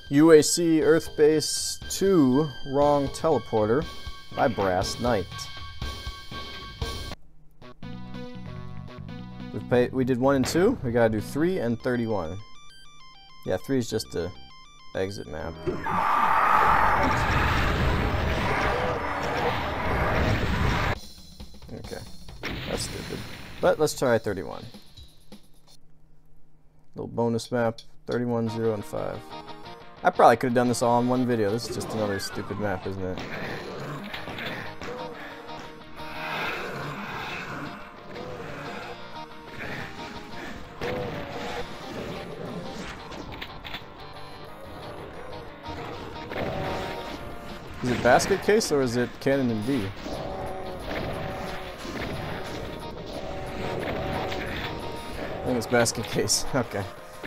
UAC Earth Base 2 Wrong Teleporter by Brass Knight. We did 1 and 2. We gotta do 3 and 31. Yeah, 3 is just a exit map. Okay, that's stupid. But let's try 31. Little bonus map, 31, 0, and 5. I probably could have done this all in one video. This is just another stupid map, isn't it? Is it basket case or is it cannon and D? I think it's basket case. Okay.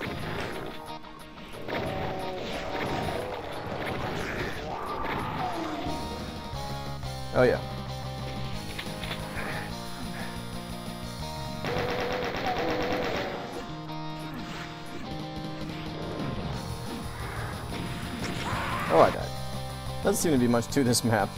Oh yeah. Oh, I died. Doesn't seem to be much to this map.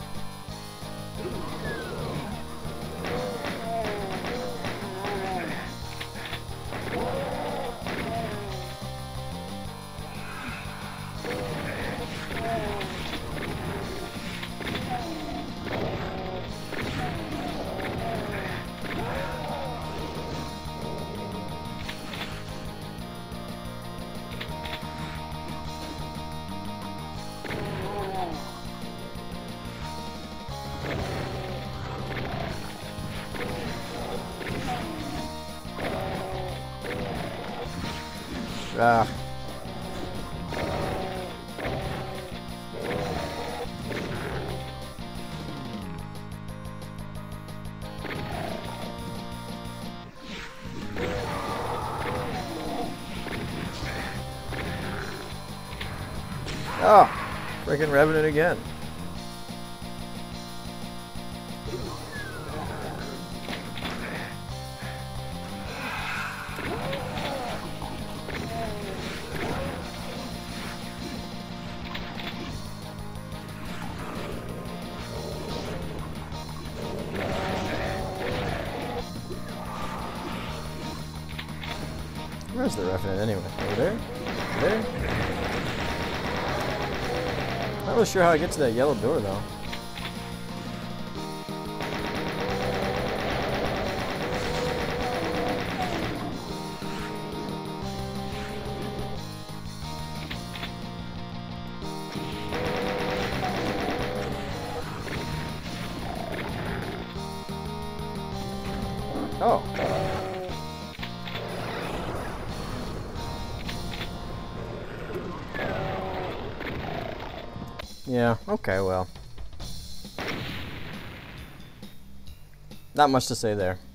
Ah. Oh, freaking Revenant again. Where's the Revenant anyway? Over there? There? Not really sure how I get to that yellow door though. Oh. Yeah, okay, well. Not much to say there.